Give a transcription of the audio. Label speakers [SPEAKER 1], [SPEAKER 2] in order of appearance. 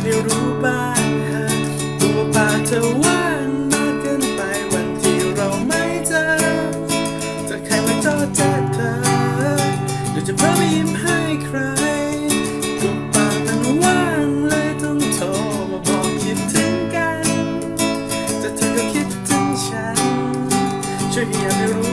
[SPEAKER 1] ให้รู้บ้างตัวปากเธอว่างมากเกินไปวันที่เราไม่เจอจะใครมาจอดจัดเธอเดี๋ยวจะเพิ่มไปยิ้มให้ใครตัวปากมันว่างเลยต้องโทรมาบอกคิดถึงกันแต่เธอก็คิดถึงฉันช่วยให้อยากให้รู้